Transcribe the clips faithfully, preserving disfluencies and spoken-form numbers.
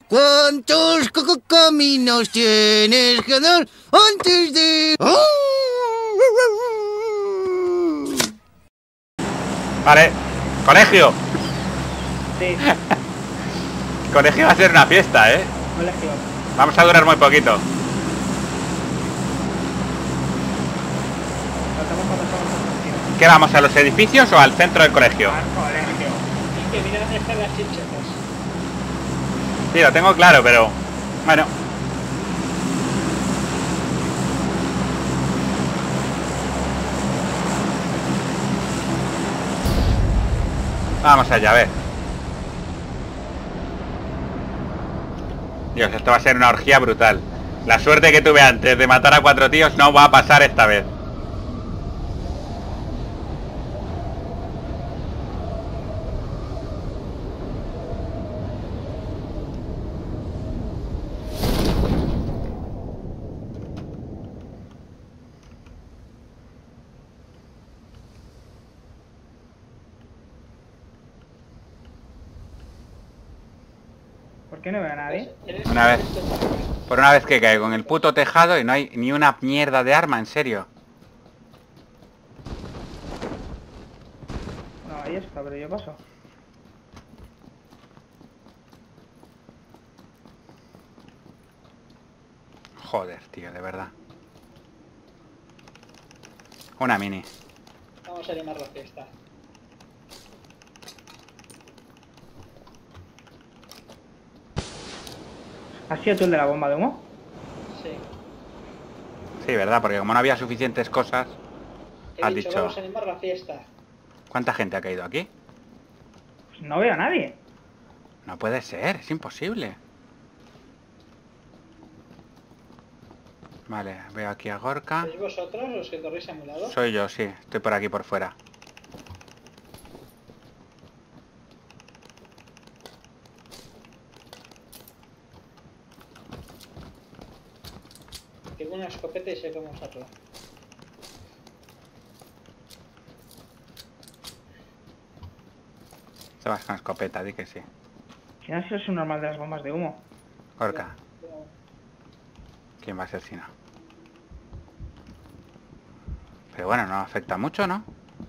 ¿Cuántos caminos tienes que dar antes de...? Vale, colegio. Sí. Colegio va a ser una fiesta, ¿eh? Colegio. Vamos a durar muy poquito. ¿Qué vamos, a los edificios o al centro del colegio? Al colegio. Y que mira dónde están las chinchetas. Sí, lo tengo claro, pero... Bueno. Vamos allá, a ver. Dios, esto va a ser una orgía brutal. La suerte que tuve antes de matar a cuatro tíos no va a pasar esta vez. ¿Por qué no veo a nadie? Una vez. Por una vez que caigo en el puto tejado y no hay ni una mierda de arma, en serio. No, ahí está, pero yo paso. Joder, tío, de verdad. Una mini. Vamos a animar la fiesta. ¿Has sido tú el de la bomba de humo? Sí. Sí, verdad, porque como no había suficientes cosas... He Has dicho, dicho... vamos a animar la fiesta. ¿Cuánta gente ha caído aquí? Pues no veo a nadie. No puede ser, es imposible. Vale, veo aquí a Gorka. ¿Sois vosotros los que corréis a mi lado? Soy yo, sí, estoy por aquí por fuera. Tengo una escopeta y sé cómo usarla. Se vas con escopeta, di que sí. Si no ha sido su normal de las bombas de humo. Gorka, ¿quién va a ser si no? Pero bueno, no afecta mucho, ¿no?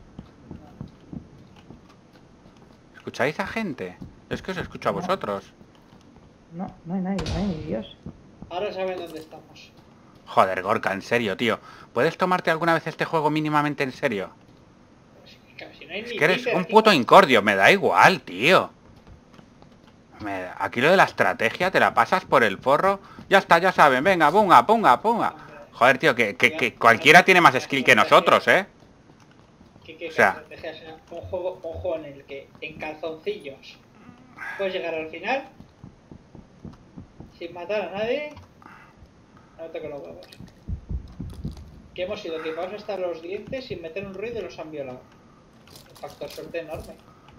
¿Escucháis a gente? Es que os escucho a No. vosotros. No, no hay nadie, no hay ni Dios. Ahora saben dónde estamos. Joder, Gorka, en serio, tío. ¿Puedes tomarte alguna vez este juego mínimamente en serio? Pues, claro, si no hay Es ni que eres Peter un aquí. puto incordio, me da igual, tío. Me da- Aquí lo de la estrategia te la pasas por el forro. Ya está, ya saben, venga, punga, punga, punga. Joder, tío, que, que, que cualquiera tiene más skill que nosotros, ¿eh? ¿Qué, qué O sea- estrategia será? Un juego, un juego en el que en calzoncillos puedes llegar al final sin matar a nadie. No te los huevos. Que hemos sido equipados hasta los dientes sin meter un ruido y los han violado. Un factor suerte enorme.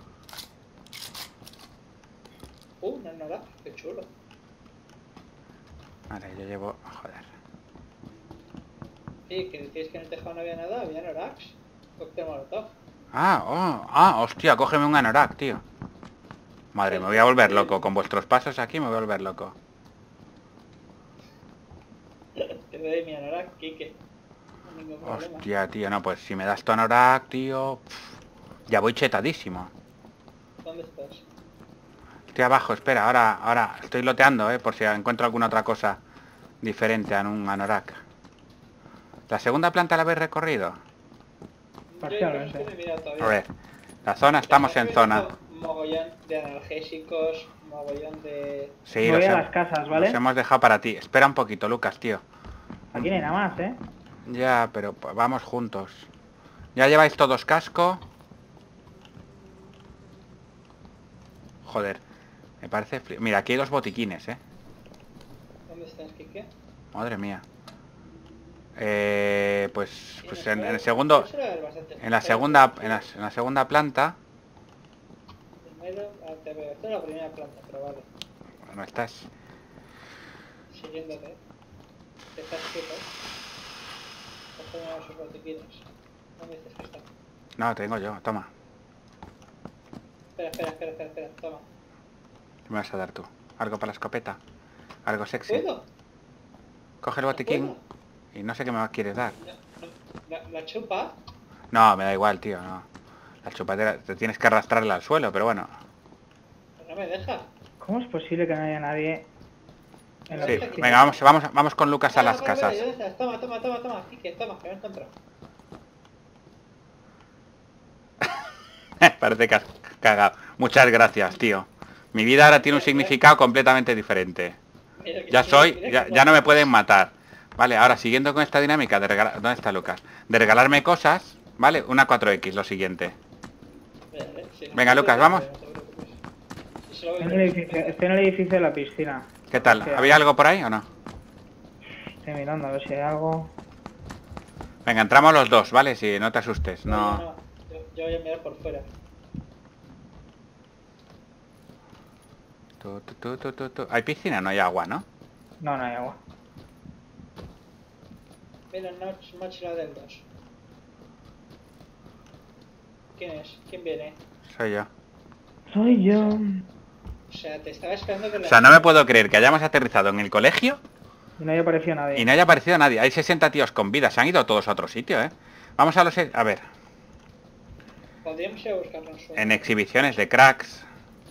Uh, no, no, no, qué chulo. Vale, yo llevo... Joder. Sí, que decíais que en el tejado no había nada, había Norax. Cóctel molotov. Ah, oh, ah, hostia, cógeme un anorak, tío. Madre, me voy a volver loco. Con vuestros pasos aquí me voy a volver loco. Te doy mi Anorak, Kike. No hay ningún problema. Hostia, tío, no, pues si me das tu anorak, tío... pff, ya voy chetadísimo. ¿Dónde estás? Estoy abajo, espera, ahora, ahora estoy loteando, eh, por si encuentro alguna otra cosa diferente a un anorak. ¿La segunda planta la habéis recorrido? Parcialmente. Yo no he mirado todavía. A ver, la zona, estamos en zona. Mogollón de analgésicos, mogollón de... Sí, Voy los, a he- las casas, ¿vale? los hemos dejado para ti. Espera un poquito, Lucas, tío. Aquí no hay nada más, ¿eh? Ya, pero pues, vamos juntos. ¿Ya lleváis todos casco? Joder, me parece frío. Mira, aquí hay dos botiquines, ¿eh? ¿Dónde estás, Kike? Madre mía. Eh, pues, pues en, en el segundo, en la segunda, en la, en la segunda planta. Primero, ah, te veo. Esta es la primera planta, pero vale. Bueno, estás. Siguiéndote. Estás quieto. Coge uno de sus botiquines. ¿Dónde dices que está? No, tengo yo, toma. Espera, espera, espera, espera, espera. Toma. ¿Qué me vas a dar tú? Algo para la escopeta. Algo sexy. ¿Puedo? Coge el botiquín. Y no sé qué me quieres dar. La, la, la chupa. No, me da igual, tío, no. La chupatera, te tienes que arrastrarla al suelo, pero bueno. No me deja. ¿Cómo es posible que no haya nadie en la Sí, piscina? venga, vamos, vamos, vamos con Lucas a Ah, las vale, casas. vale, ¿dónde estás? Toma, toma, toma, toma. Quique, toma, que me he encontrado. Parece que has cagado. Muchas gracias, tío. Mi vida ahora tiene un significado completamente diferente. Mira que- Ya mira- soy, mira ya, que- ya no me pueden matar. Vale, ahora siguiendo con esta dinámica de regalar... ¿Dónde está Lucas? De regalarme cosas, ¿vale? Una cuatro equis, lo siguiente. Mira, eh, sí, no Venga, te Lucas, preocupes, vamos. no te preocupes. Y se lo voy Estoy a en el edificio, estoy en el edificio de la piscina. ¿Qué tal? Hostia. ¿Había algo por ahí o no? Estoy mirando a ver si hay algo. Venga, entramos los dos, ¿vale? Si no te asustes, No, no... no, no. Yo, yo voy a mirar por fuera. Tu, tu, tu, tu, tu, tu. Hay piscina, no hay agua, ¿no? No, no hay agua. Mira, Notch, mochila del dos. ¿Quién es? ¿Quién viene? Soy yo. Soy yo. O sea, te estaba esperando que O la... sea, no me puedo creer que hayamos aterrizado en el colegio Y no haya aparecido nadie. y no haya aparecido nadie. Hay sesenta tíos con vida, se han ido todos a otro sitio, ¿eh? Vamos a los... e- A ver, Podríamos ir a buscarnos un... en exhibiciones de cracks.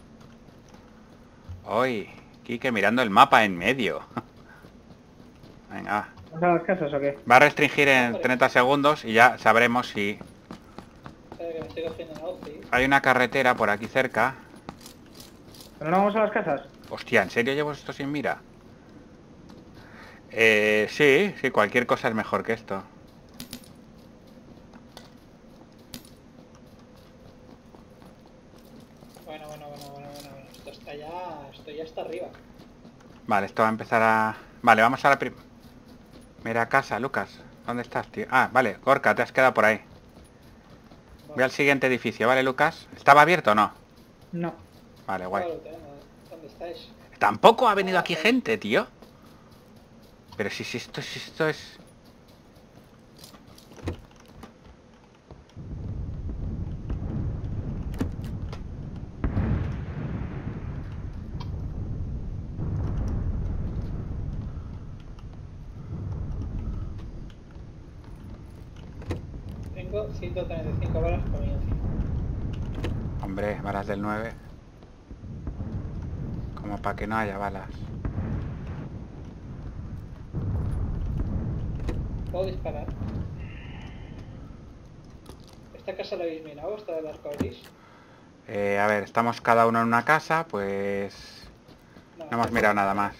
Hoy, Quique mirando el mapa en medio. Venga, va. ¿Vamos a las casas o qué? Va a restringir en treinta segundos y ya sabremos si Espera que me estoy cogiendo una outfit. hay una carretera por aquí cerca. ¿Pero no vamos a las casas? Hostia, ¿en serio llevo esto sin mira? Eh, sí, sí, cualquier cosa es mejor que esto. Bueno, bueno, bueno, bueno, bueno, bueno. Esto está ya... Esto ya está arriba. Vale, esto va a empezar a... Vale, vamos a la prim... Mira casa, Lucas. ¿Dónde estás, tío? Ah, vale, Gorka, te has quedado por ahí. Voy al siguiente edificio, ¿vale, Lucas? ¿Estaba abierto o no? No. Vale, guay. Claro, tenemos. ¿Dónde estáis? Tampoco ha venido aquí gente, tío. Pero si, si esto, si esto es... Tengo ciento treinta y cinco balas por mi encima. Hombre, balas del nueve. Como para que no haya balas. ¿Puedo disparar? ¿Esta casa la habéis mirado? ¿Esta del arco iris? Eh, a ver, estamos cada uno en una casa, pues... No hemos mirado nada más.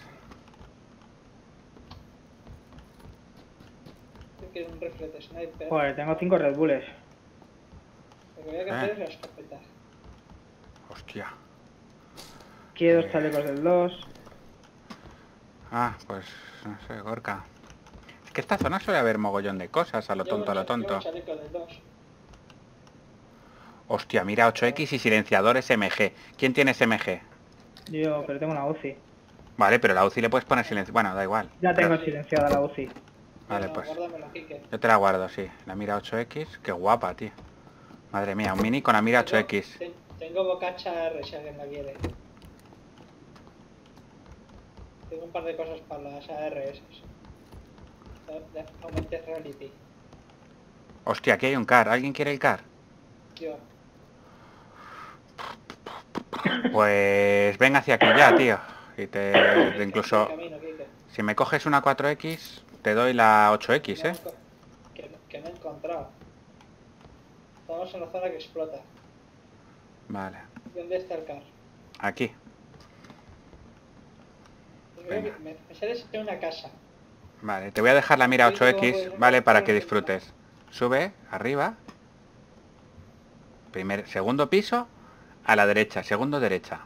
Yo quiero un rifle de sniper. Joder, tengo cinco Red Bulls. Lo que voy a Eh. cambiar es la escopeta. Hostia. Quiero dos chalecos del dos. Ah, pues no sé, Gorka. Es que esta zona suele haber mogollón de cosas, a lo Llevo tonto, a un lo cha- llevo tonto. un chaleco del dos. Hostia, mira, ocho equis y silenciadores M G. ¿Quién tiene ese M G? Yo, pero tengo una U C I. Vale, pero la U C I le puedes poner silencio. Bueno, da igual. Ya Pero- tengo silenciada la U C I. Vale, Bueno, pues. guárdamelo aquí, que... Yo te la guardo, sí. La mira ocho equis. Qué guapa, tío. Madre mía, un mini con la mira ocho equis. Tengo, tengo bocacha R si alguien la quiere. Tengo un par de cosas para las A R S. De- de Augmented Reality. Hostia, aquí hay un car. ¿Alguien quiere el car? Yo. Pues venga hacia aquí ya, tío. Y te... te incluso... Camino, Kike. Si me coges una cuatro equis, te doy la ocho equis, No, ¿eh? Que, que me he encontrado. Estamos en la zona que explota. Vale. ¿Dónde está el car? Aquí. Pues veo Venga. que me, me sales en una casa. Vale, te voy a dejar la mira ocho equis, ¿vale? Para que disfrutes. Sube, arriba. Primer, segundo piso, a la derecha, segundo derecha.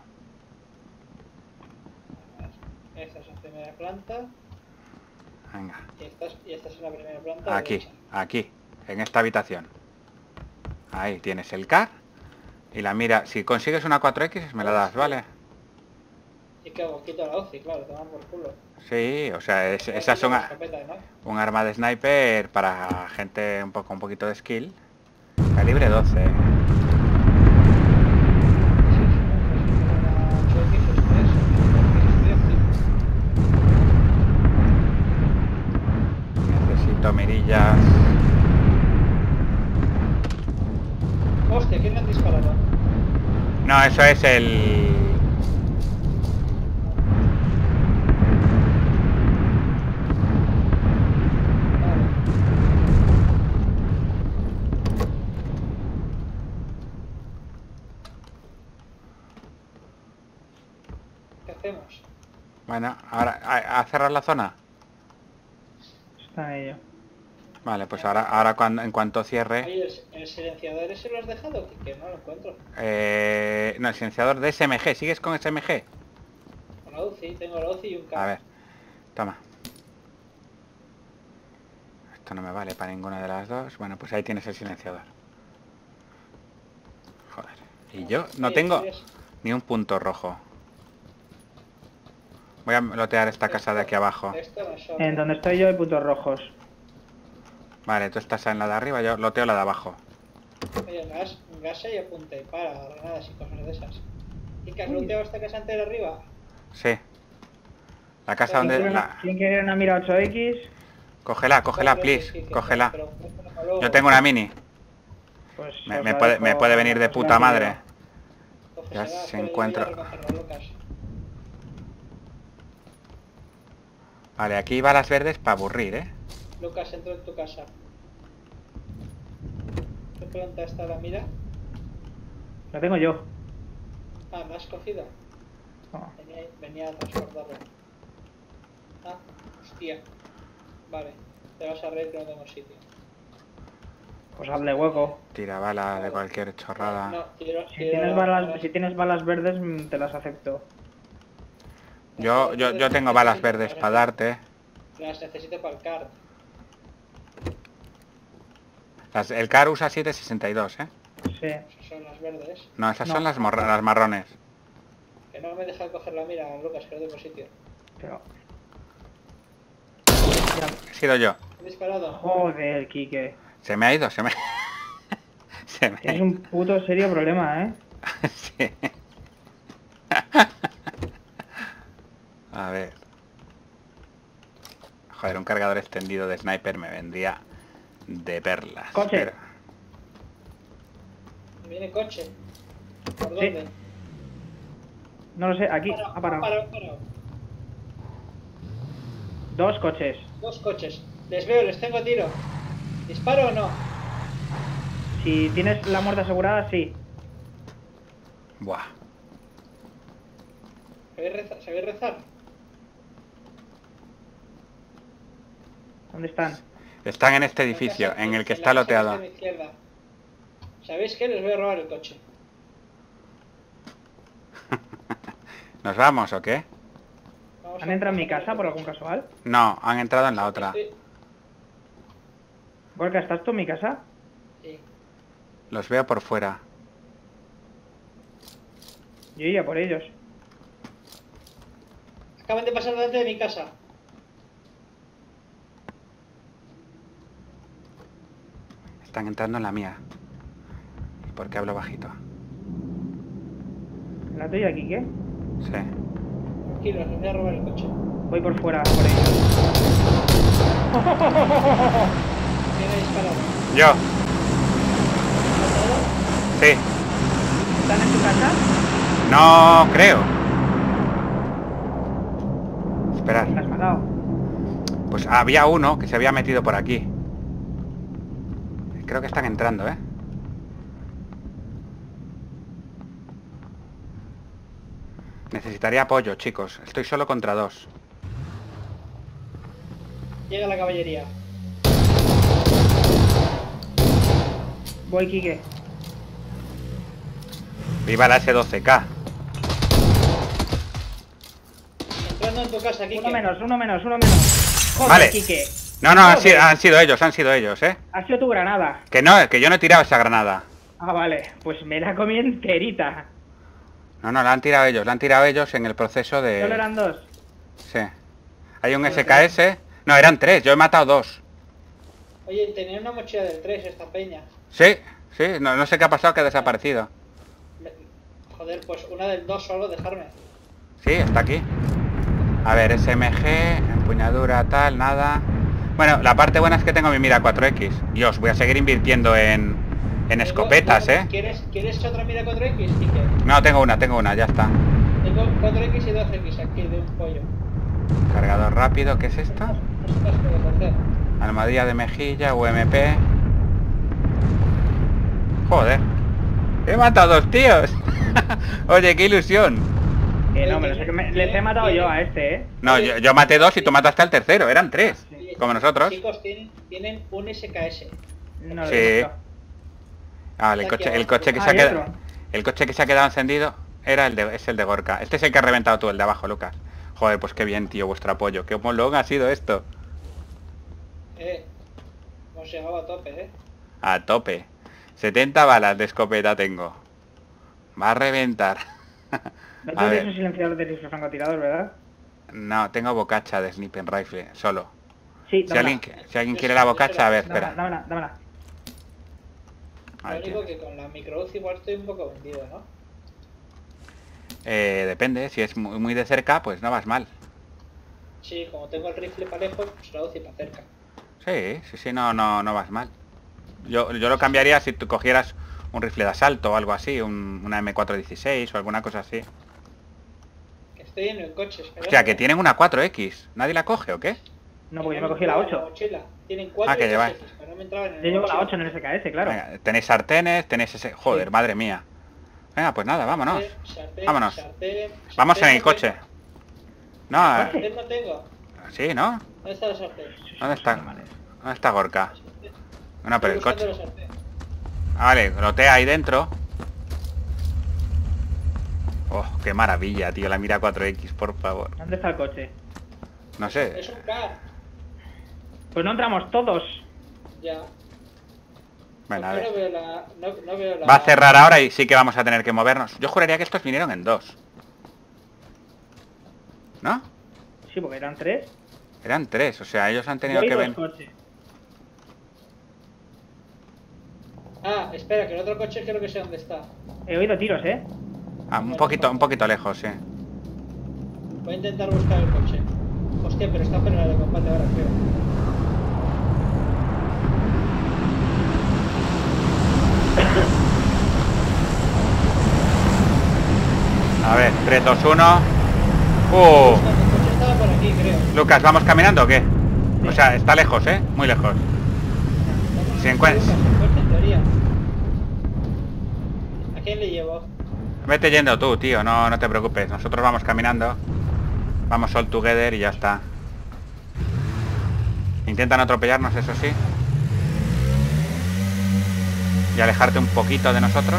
Esta es la primera planta. Venga. Y esta es, y esta es la primera planta. Aquí, derecha. aquí, en esta habitación. Ahí tienes el car. Y la mira, si consigues una cuatro equis me la das, ¿vale? ¿Y qué hago? Quito la U C I, claro, te van por culo. Sí, o sea, es, Voy a esas son quitar la a- escopeta, ¿no? un arma de sniper para gente un poco un poquito de skill. Calibre doce. ¿eh? Sí, sí, no, pues, una ocho equis es tres, mirillas. Hostia, ¿quién le han disparado? No, eso es el... Vale. ¿Qué hacemos? Bueno, ahora, ¿a, a cerrar la zona? Está en ello. Vale, pues ahora, ahora cuando, en cuanto cierre... Oye, ¿el, el silenciador ese lo has dejado? Que, que no lo encuentro. Eh, no, el silenciador de S M G. ¿Sigues con S M G? Con la U C I, tengo la U C I y un A cable. ver, toma. Esto no me vale para ninguna de las dos. Bueno, pues ahí tienes el silenciador. Joder. Y yo no Oye, tengo ¿quieres? ni un punto rojo. Voy a lotear esta casa de aquí abajo. Esto no son. En donde estoy yo hay puntos rojos. Vale, tú estás en la de arriba, yo loteo la de abajo. Oye, gas, gasa y apunta y para, granadas y cosas de esas. ¿Y que has looteado esta casa entera arriba? Sí. La casa ¿Quién donde... ¿Quién La... quién quiere una mira ocho equis? Cógela, cógela, Coge, please. sí, sí, Cógela. pero cógela luego. Yo tengo una mini. Pues Me, os me la puede, dejo- me puede venir de os la puta envío. madre. Cógesela, Ya se pero yo encuentra. voy a recogerla, Lucas. Vale, aquí balas verdes para aburrir, ¿eh? Lucas, entro en tu casa. ¿Qué planta está la mira? La tengo yo. Ah, ¿me has cogido? No. Venía, venía a transportarlo. Ah, hostia. Vale, te vas a reír que no tengo sitio. Pues hazle hueco. Tira balas de cualquier chorrada. No, tiro, Si tiro tienes las balas, si tienes balas verdes, mm, te las acepto. Yo, yo, yo tengo balas verdes para darte. Las necesito para el card. Las- el car usa siete sesenta y dos, ¿eh? Sí. Esas son las verdes. No, esas No. son las, morra- las marrones. Que no me deja coger la mira, Lucas, que no tengo sitio. Pero... He sido yo. ¿He disparado? Joder, Quique. Se me ha ido, se me... se me ha Tienes ido. un puto serio problema, ¿eh? Sí. A ver. Joder, un cargador extendido de sniper me vendría de perlas. Coche. pero- Viene coche. ¿Por Sí. dónde? No lo sé, aquí, Parado, ha parado. parado, parado. Dos coches. Dos coches. Les veo, les tengo tiro. ¿Disparo o no? Si tienes la muerte asegurada, sí. Buah. ¿Sabéis rezar? ¿Sabéis rezar? ¿Dónde están? Están en este edificio, la casa- en el que la está casa loteado. está a mi izquierda. ¿Sabéis qué? Les voy a robar el coche. ¿Nos vamos o qué? Vamos ¿Han a- entrado en mi vamos a casa robar por el algún coche. casual? No, han entrado en la otra. Estoy- Gorka, ¿estás tú en mi casa? Sí. Los veo por fuera. Yo iría por ellos. Acaban de pasar delante de mi casa. Están entrando en la mía. ¿Y por qué hablo bajito? ¿La tuya, Quique? Sí. Tranquilos, les voy a robar el coche. Voy por fuera, por ellos. ¿Quién ha disparado? Yo. ¿Matado? Sí. ¿Están en tu casa? No creo. ¿La Esperad. has matado? Pues había uno que se había metido por aquí. Creo que están entrando, ¿eh? Necesitaría apoyo, chicos. Estoy solo contra dos. Llega la caballería. Voy, Quique. Viva la S doce K. Entrando en tu casa, Kike. Uno menos, uno menos, uno menos. Joder, Vale. Quique. No, no, han Joder. sido, han sido ellos, han sido ellos, ¿eh? Ha sido tu granada. Que no, que yo no he tirado esa granada. Ah, vale. Pues me la comí enterita. No, no, la han tirado ellos, la han tirado ellos en el proceso de... Solo eran dos. Sí. Hay un S K S... No, eran tres, yo he matado dos. Oye, tenía una mochila del tres esta peña. Sí, sí, no, no sé qué ha pasado, que ha desaparecido. Me- Joder, pues una del dos solo, dejarme. Sí, está aquí. A ver, S M G, empuñadura, tal, nada. Bueno, la parte buena es que tengo mi mira cuatro equis. Dios, voy a seguir invirtiendo en, en escopetas, ¿eh? ¿Quieres, ¿Quieres otra mira cuatro equis, Quique? No, tengo una, tengo una, ya está. Tengo cuatro equis y dos equis aquí de un pollo. Cargador rápido, ¿qué es esto? Estas puedes hacer. Almohadilla de mejilla, U M P. Joder. He matado a dos tíos. Oye, qué ilusión. Eh, no, pero sé que me- les he matado yo a este, ¿eh? No, yo, yo maté dos y tú mataste al tercero. Eran tres. Como nosotros. Chicos, tienen, tienen un S K S. No lo Sí. he visto. Ah, vale, el coche, el coche que Ah, se ha hay quedado. otro. El coche que se ha quedado encendido era el de, es el de Gorka. Este es el que has reventado tú, el de abajo, Lucas. Joder, pues qué bien, tío, vuestro apoyo. Qué molón ha sido esto. Eh, hemos llegado a tope, eh. A tope. setenta balas de escopeta tengo. Va a reventar. No A tienes un ver. silenciador de rifle francotirador, ¿verdad? No, tengo bocacha de sniper rifle, solo. Sí, Si dámela. alguien, si alguien quiere la bocacha, a ver, Dámela, espera. dámela, dámela. Lo Ahí único tienes. que con la micro igual estoy un poco vendido, ¿no? Eh, depende, si es muy, muy de cerca, pues no vas mal. Sí, como tengo el rifle para lejos, pues la U C I para cerca. Sí, sí, sí, no, no, no vas mal. Yo, yo lo cambiaría si tú cogieras un rifle de asalto o algo así, un, una M cuatro dieciséis o alguna cosa así. Que estoy en el coche, espera. Hostia, que tienen una cuatro equis. ¿Nadie la coge o qué? No, porque yo me cogí la ocho. mochila. Tienen cuatro Ah, que y dos lleváis. X, pero no me entraban en Yo el llevo la mochila. ocho en el S K S, claro. Venga, tenéis sartenes, tenéis ese... Joder, Sí. madre mía. Venga, pues nada, vámonos. Sartén, Vámonos. sartén, Vamos en sartén el no coche. tengo. No, eh, Sartén no tengo. sí, ¿no? ¿Dónde está la sartén? ¿Dónde está? ¿Dónde está Gorka? No, pero el Estoy buscando coche. la sartén. Ah, vale, lotea ahí dentro. Oh, qué maravilla, tío, la mira cuatro equis, por favor. ¿Dónde está el coche? No sé. Es un car. Pues no entramos todos. Ya. Bueno, a Porque no ver. veo la... No, no veo la... Va a cerrar ahora y sí que vamos a tener que movernos. Yo juraría que estos vinieron en dos. ¿No? Sí, porque eran tres. Eran tres, o sea, ellos han Yo tenido hay que dos venir. coches. Ah, espera, que el otro coche creo que sé dónde está. He oído tiros, ¿eh? Ah, un poquito, un poquito lejos, sí. Voy a intentar buscar el coche. Hostia, pero está fuera de combate ahora, creo. A ver, tres, dos, uno. ¡Uh! El coche estaba por aquí, creo. Lucas, ¿vamos caminando o qué? O sea, está lejos, ¿eh? Muy lejos. Vamos Si a encuentras- buscar el coche, en teoría. ¿A quién le llevo? Vete yendo tú, tío, no, no te preocupes. Nosotros vamos caminando. Vamos all together y ya está. Intentan atropellarnos, eso sí. Y alejarte un poquito de nosotros.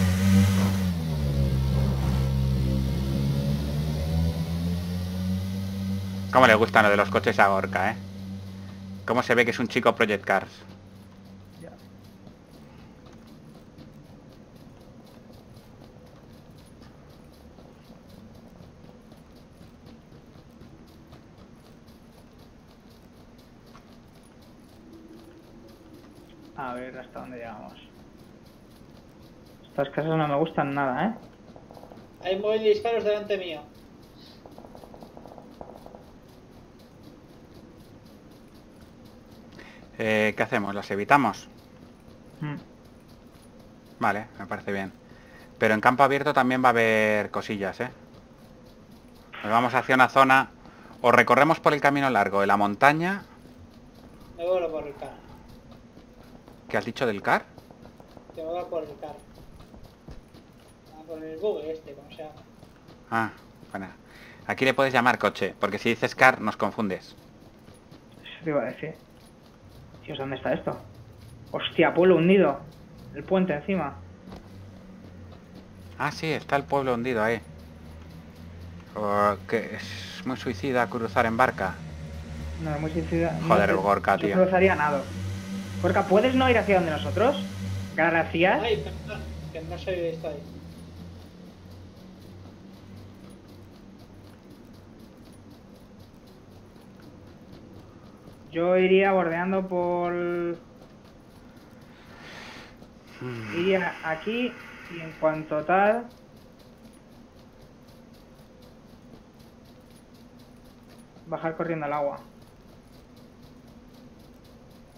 Cómo le gustan lo de los coches a Gorka, ¿eh? Cómo se ve que es un chico Project Cars. Ya. A ver hasta dónde llegamos. Estas casas no me gustan nada, ¿eh? Hay móvil de disparos delante mío. Eh, ¿qué hacemos? ¿Las evitamos? Mm. Vale, me parece bien. Pero en campo abierto también va a haber cosillas, ¿eh? Nos vamos hacia una zona... O recorremos por el camino largo de la montaña. Me vuelvo por el car. ¿Qué has dicho del car? Que me voy por el car. Ah, por el Google este, como se llama. Ah, bueno. Aquí le puedes llamar coche, porque si dices car nos confundes. Eso te iba a decir. Dios, ¿dónde está esto? Hostia, pueblo hundido. El puente encima. Ah, sí, está el pueblo hundido ahí. Oh, que es muy suicida cruzar en barca. No, es muy suicida. Joder, no el sé, Gorka, yo tío. cruzaría nado. Gorka, ¿puedes no ir hacia donde nosotros? Gracias. Ay, perdón, que no soy de esto ahí. Yo iría bordeando por... Iría aquí y en cuanto tal... Bajar corriendo al agua.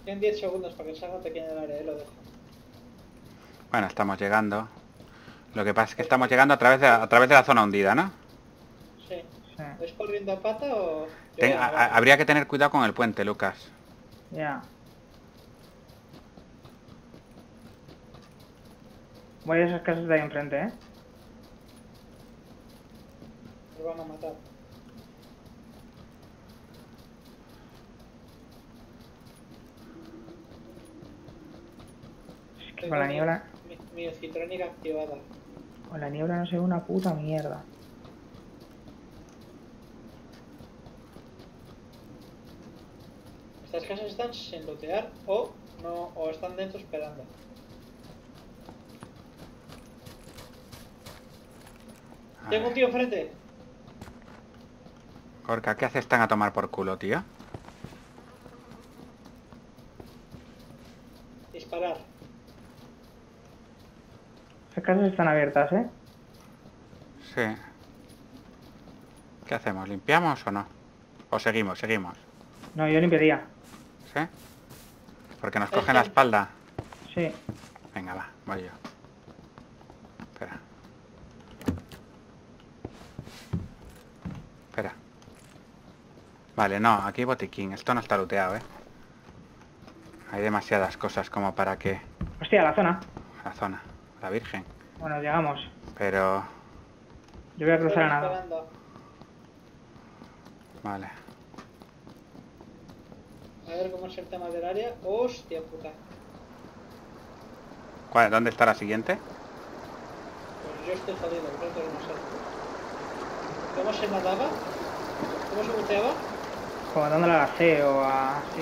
Quedan diez segundos para que salga pequeño del área, eh, lo dejo. Bueno, estamos llegando. Lo que pasa es que estamos llegando a través de, a través de la zona hundida, ¿no? Sí. Sí. ¿Es corriendo a pata o...? Yo Ten- voy a a- a- navegar. habría que tener cuidado con el puente, Lucas. Ya. Voy a esas casas de ahí enfrente, ¿eh? Nos van a matar. Es que con la niebla... Mi, mi citrónica activada. Con la niebla no se ve una puta mierda. Estas casas están sin lootear o no o están dentro esperando. A Tengo un ver. tío enfrente. Gorka, ¿qué haces tan a tomar por culo, tío? Disparar. Esas casas están abiertas, ¿eh? Sí. ¿Qué hacemos? ¿Limpiamos o no? ¿O seguimos? Seguimos. No, yo limpiaría. ¿Sí? Porque nos cogen la espalda. Sí. Venga, va, voy yo. Espera. Espera. Vale, no, aquí botiquín. Esto no está looteado, ¿eh? Hay demasiadas cosas como para que... Hostia, la zona. La zona. La Virgen. Bueno, llegamos. Pero... Yo voy a cruzar a Estoy nada. esperando. Vale. A ver cómo es el tema del área. Hostia puta. ¿Cuál- ¿Dónde está la siguiente? Pues yo estoy jodido, vosotros no sé. ¿Cómo se nadaba? ¿Cómo se buceaba? Como dándole a la C o a... Sí.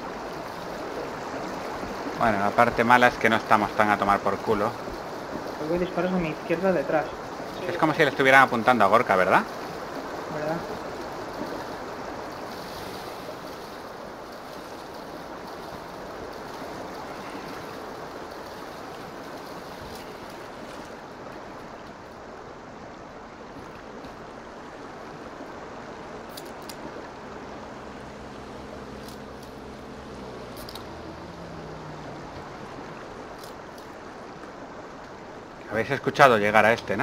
Bueno, la parte mala es que no estamos tan a tomar por culo. Luego hay disparos a mi izquierda detrás. Sí. Es como si le estuvieran apuntando a Gorka, ¿verdad? ¿Verdad? Habéis escuchado llegar a este, ¿no?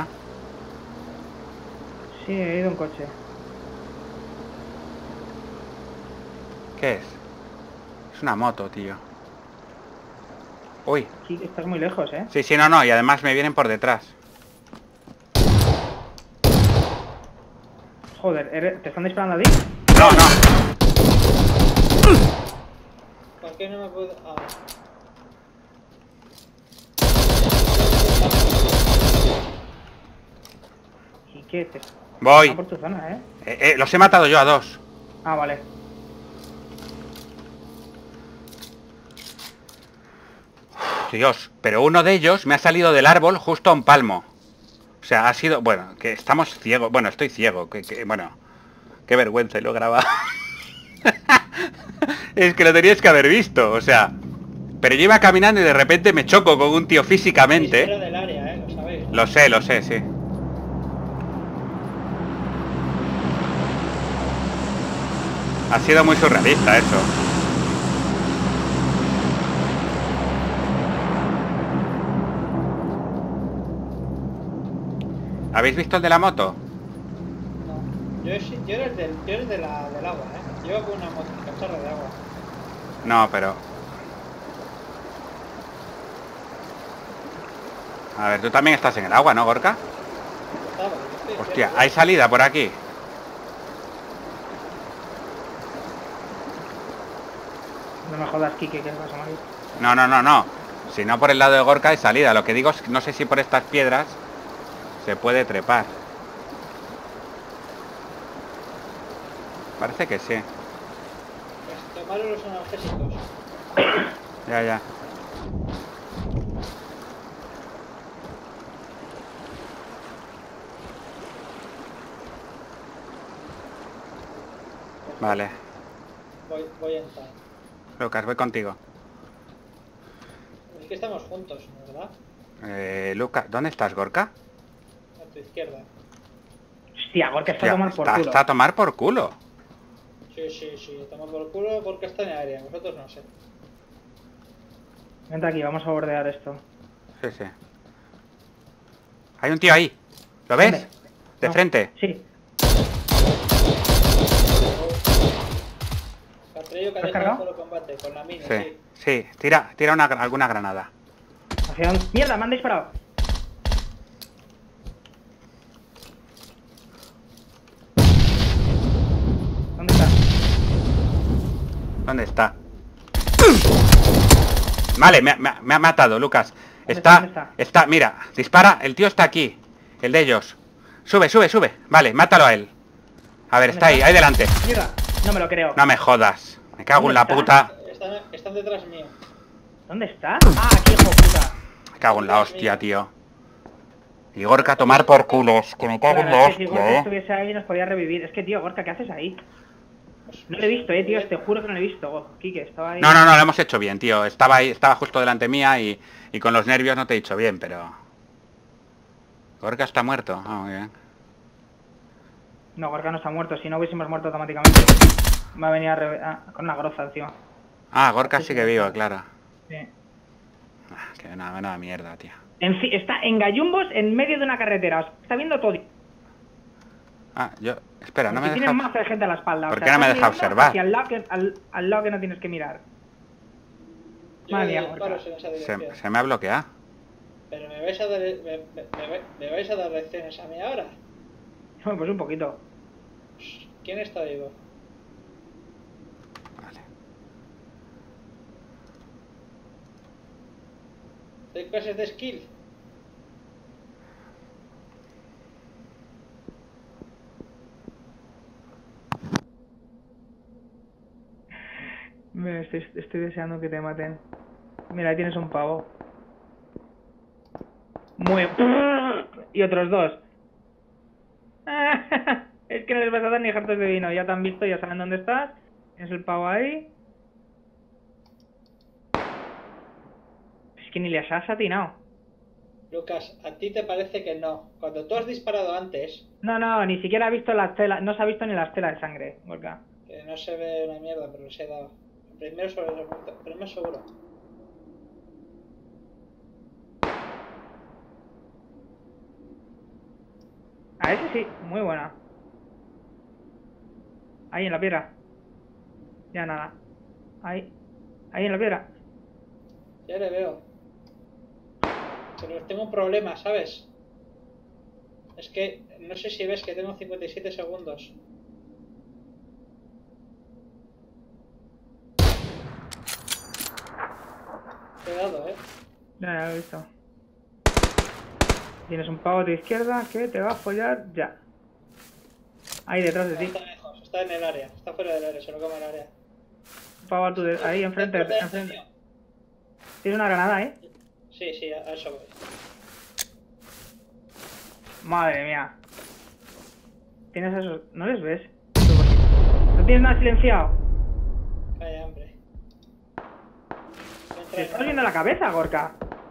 Sí, he ido en coche. ¿Qué es? Es una moto, tío. Uy. Aquí estás muy lejos, ¿eh? Sí, sí, no, no. Y además me vienen por detrás. Joder, ¿eres- ¿te están disparando a ti? No, no. ¿Por qué no me puedo...? Ah. ¿Y qué? Te Voy. están por tu zona, ¿eh? Eh, eh, los he matado yo a dos. Ah, vale. Dios, pero uno de ellos me ha salido del árbol justo a un palmo. O sea, ha sido... Bueno, que estamos ciegos. Bueno, estoy ciego. Que, que, bueno, qué vergüenza y lo he grabado. Es que lo teníais que haber visto, o sea... Pero yo iba caminando y de repente me choco con un tío Fuera físicamente. del área, eh, lo sabéis. Lo sé, lo sé, sí. Ha sido muy surrealista eso. ¿Habéis visto el de la moto? No. Yo, he- yo era el del, yo era el de la, del agua, eh. Yo con una moto, cacharra de agua. No, pero... A ver, tú también estás en el agua, ¿no, Gorka? Estaba, yo estoy Hostia, cerca. hay salida por aquí. No me jodas, Kike, que vas a morir. No, no, no, no. Si no por el lado de Gorka hay salida. Lo que digo es que no sé si por estas piedras se puede trepar. Parece que sí. Pues tomaros los analgésicos. Ya, ya. Vale. Voy, voy a entrar. Lucas, voy contigo. Es que estamos juntos, ¿verdad? Eh, Lucas, ¿dónde estás, Gorka? A tu izquierda. Hostia, Gorka está Hostia, a tomar por está, culo. está a tomar por culo. Sí, sí, sí. Toma por culo porque está en el área. Vosotros no sé. Vente aquí, vamos a bordear esto. Sí, sí. Hay un tío ahí. ¿Lo ves? ¿Dónde? De No. frente. Sí. Catrello que ha ¿Lo has dejado cargado? solo combate con la mina, Sí, sí. sí. Tira, tira una, alguna granada. ¿Hacia dónde? ¡Mierda! Me han disparado. ¿Dónde está? ¿Dónde está? Vale, me, me- me ha matado, Lucas. ¿Dónde Está, está? ¿Dónde está, está? mira, dispara, el tío está aquí. El de ellos. Sube, sube, sube. Vale, mátalo a él. A ver, ¿Dónde está ahí, está? ahí delante. ¡Mierda! No me lo creo. No me jodas. Me cago en ¿Dónde la está? puta. Están, están detrás mío. ¿Dónde está? Ah, aquí, hijo de puta. Me cago en la hostia, tío. Y Gorka a tomar por culos. Que me cago en Claro, la es que si Gorka hostia, eh. estuviese ahí nos podía revivir. Es que, tío, Gorka, ¿qué haces ahí? No lo he visto, eh, tío. Te juro que no lo he visto. Oh, Quique, estaba ahí. No, no, no, lo hemos hecho bien, tío. Estaba ahí, estaba justo delante mía y, y con los nervios no te he dicho bien, pero... Gorka está muerto. Ah, muy bien. No, Gorka no está muerto. Si no hubiésemos muerto automáticamente. Va a venir a reve- ah, con una groza encima. Ah, Gorka sigue vivo, claro. Sí. Ah, que nada, nada mierda, tío. En fin, está en gallumbos en medio de una carretera. Os está viendo todo. Ah, yo... Espera, no me Si deja... tienes mazo de gente a la espalda. ¿Por o sea, qué no me estás deja mirando observar? hacia el lado que, al, al lado que no tienes que mirar. Yo Madre le mía, disparo Gorka. en esa dirección. Se, se me ha bloqueado. Pero me vais a dar, me, me- me- me vais a dar lecciones a mí ahora. Bueno, pues un poquito. ¿Quién está vivo? Vale. ¿Qué clases de skill? Me estoy, estoy deseando que te maten. Mira, ahí tienes un pavo. Muy... Y otros dos. Es que no les vas a dar ni jartos de vino. Ya te han visto, ya saben dónde estás. Tienes el pavo ahí. Es que ni les has atinado. Lucas, a ti te parece que no. Cuando tú has disparado antes, No, no, ni siquiera ha visto la estela. No se ha visto ni la estela de sangre, Gorka. que no se ve una mierda, pero les he dado. Primero sobre el primero seguro. A ese sí, muy buena. Ahí en la piedra. Ya nada. Ahí. Ahí en la piedra. Ya le veo. Pero tengo un problema, ¿sabes? Es que no sé si ves que tengo cincuenta y siete segundos. Te he dado, ¿eh? Ya, ya lo he visto. Tienes un pavo de izquierda que te va a follar ya. Ahí detrás de ti. Está lejos, está en el área, está fuera del área, se lo come el área. Un pavo a tu de... ahí enfrente, Delante enfrente. mío. Tienes una granada, ¿eh? Sí, sí, a a eso voy. Madre mía. Tienes esos... ¿No les ves? ¿No tienes nada silenciado? Calla, hombre. Te estás viendo la cabeza, Gorka.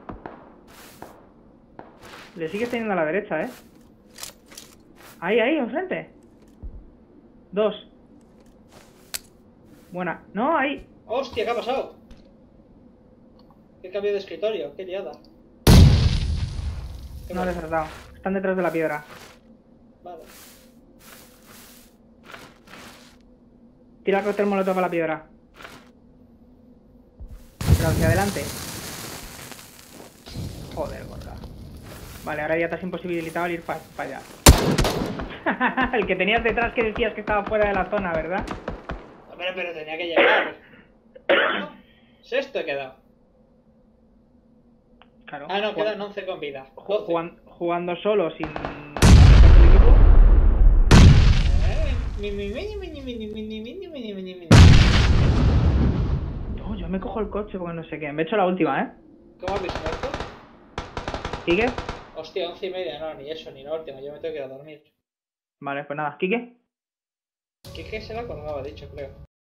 Le sigues teniendo a la derecha, ¿eh? Ahí, ahí, enfrente. Dos. Buena. No, ahí. ¡Hostia, qué ha pasado! ¿Qué cambio de escritorio? ¡Qué liada! Qué No mal. les has dado. Están detrás de la piedra. Vale. Tira el cóctel molotov a la piedra. Pero hacia adelante. Joder, Gorka. Vale, ahora ya te has imposibilitado el ir para allá. El que tenías detrás que decías que estaba fuera de la zona, ¿verdad? Hombre, pero tenía que llegar. ¿No? Sexto he quedado. Claro. Ah, no, Juan- quedan once con vida. ju- doce. jugan- jugando solo sin el equipo. Eh, mi, mi, mi, mi, mi, mi, mi, mi, mi, mi, mi, mi, mi. No, yo me cojo el coche porque no sé qué. Me he hecho la última, ¿eh? ¿Cómo habéis muerto? ¿Quique? Hostia, once y media, no, ni eso, ni la última, yo me tengo que ir a dormir. Vale, pues nada. ¿Quique? ¿Qué, qué se la colgaba, dicho, creo.